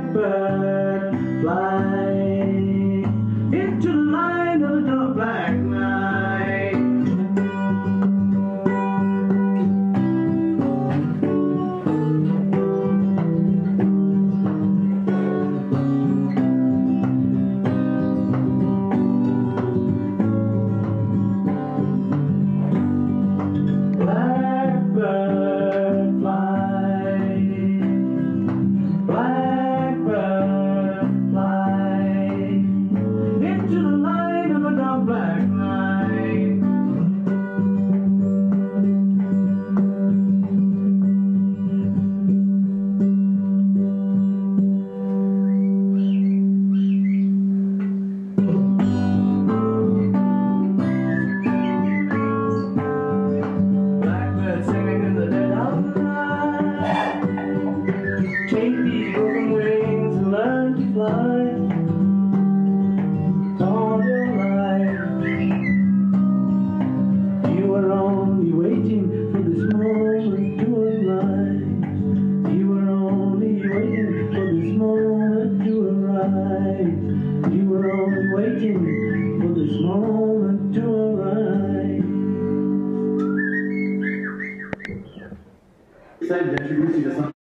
Blackbird, fly into the light of the dark black night. Blackbird, fly. Blackbird, fly into the light of a dark black night. Blackbird singing in the dead of night. Take these broken wings and learn to fly all your life. You were only waiting for this moment to arrive. You were only waiting for this moment to arrive. You were only waiting for this moment to arrive. Excited to introduce you to something.